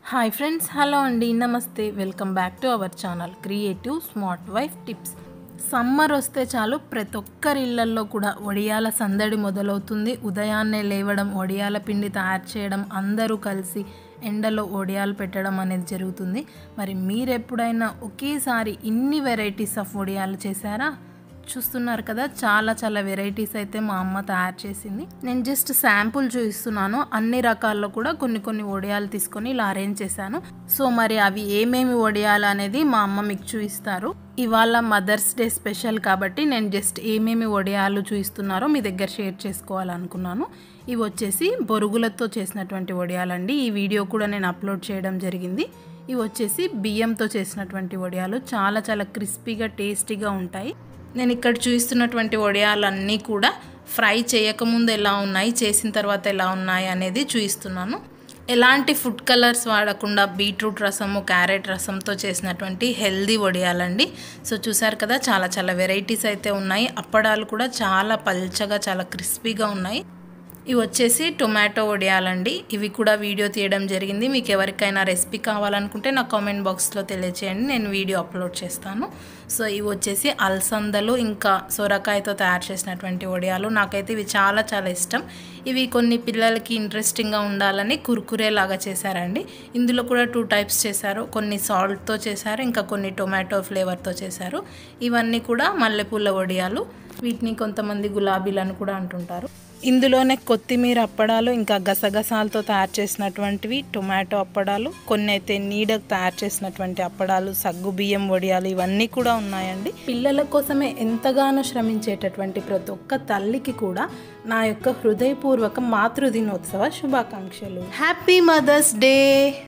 Hi friends, hello అండి, నమస్తే. Welcome back to our channel creative smart wife tips. Summer వస్తే చాలు ప్రతి ఒక్కరి ఇళ్లల్లో కూడా వడియాల సందడి మొదలవుతుంది. ఉదయాన్నే లేవడం, వడియాల పిండి తయారు చేయడం, అందరూ కలిసి ఎండలో వడియాలు పెట్టడం అనేది జరుగుతుంది. మరి మీరు ఎప్పుడైనా ఒకేసారి ఇన్ని వెరైటీస్ ఆఫ్ వడియాలు చేశారా? చూస్తున్నారు కదా, చాలా వెరైటీస్ అయితే మా అమ్మ తయారు చేసింది. నేను జస్ట్ శాంపుల్ చూపిస్తున్నాను. అన్ని రకాల్లో కూడా కొన్ని వడియాలు తీసుకొని ఇలా అరేంజ్ చేశాను. సో మరి అవి ఏమేమి వడియాలు అనేది మా అమ్మ మీకు చూపిస్తారు. ఇవాళ మదర్స్ డే స్పెషల్ కాబట్టి నేను జస్ట్ ఏమేమి వడియాలు చూపిస్తున్నారో మీ దగ్గర షేర్ చేసుకోవాలనుకున్నాను. ఇవి వచ్చేసి బొరుగులతో చేసినటువంటి వడియాలండి. ఈ వీడియో కూడా నేను అప్లోడ్ చేయడం జరిగింది. ఇవి వచ్చేసి బియ్యంతో చేసినటువంటి వడియాలు. చాలా క్రిస్పీగా టేస్టీగా ఉంటాయి. నేను ఇక్కడ చూపిస్తున్నటువంటి వడియాలన్నీ కూడా ఫ్రై చేయకముందు ఎలా ఉన్నాయి, చేసిన తర్వాత ఎలా ఉన్నాయి అనేది చూపిస్తున్నాను. ఎలాంటి ఫుడ్ కలర్స్ వాడకుండా బీట్రూట్ రసము, క్యారెట్ రసంతో చేసినటువంటి హెల్దీ వడియాలండి. సో చూసారు కదా, చాలా వెరైటీస్ అయితే ఉన్నాయి. అప్పడాలు కూడా చాలా పల్చగా, చాలా క్రిస్పీగా ఉన్నాయి. ఇవి వచ్చేసి టొమాటో వడియాలండి. ఇవి కూడా వీడియో తీయడం జరిగింది. మీకు ఎవరికైనా రెసిపీ కావాలనుకుంటే నా కామెంట్ బాక్స్లో తెలియచేయండి, నేను వీడియో అప్లోడ్ చేస్తాను. సో ఇవి వచ్చేసి అలసందలు ఇంకా సొరకాయతో తయారు చేసినటువంటి వడియాలు. నాకైతే ఇవి చాలా ఇష్టం. ఇవి కొన్ని పిల్లలకి ఇంట్రెస్టింగ్గా ఉండాలని కుర్కురే లాగా చేశారండి. ఇందులో కూడా 2 టైప్స్ చేశారు. కొన్ని సాల్ట్తో చేశారు, ఇంకా కొన్ని టొమాటో ఫ్లేవర్తో చేశారు. ఇవన్నీ కూడా మల్లెపూల వడియాలు. వీటిని కొంతమంది గులాబీలను కూడా అంటుంటారు. ఇందులోనే కొత్తిమీర అప్పడాలు, ఇంకా గసగసాలతో తయారు చేసినటువంటివి టొమాటో అప్పడాలు, కొన్ని అయితే నీడకు తయారు చేసినటువంటి అప్పడాలు, సగ్గు బియ్యం వడియాలు, ఇవన్నీ కూడా ఉన్నాయండి. పిల్లల కోసమే ఎంతగానో శ్రమించేటటువంటి ప్రతి ఒక్క తల్లికి కూడా నా యొక్క హృదయపూర్వక మాతృదినోత్సవ శుభాకాంక్షలు. Happy Mother's day.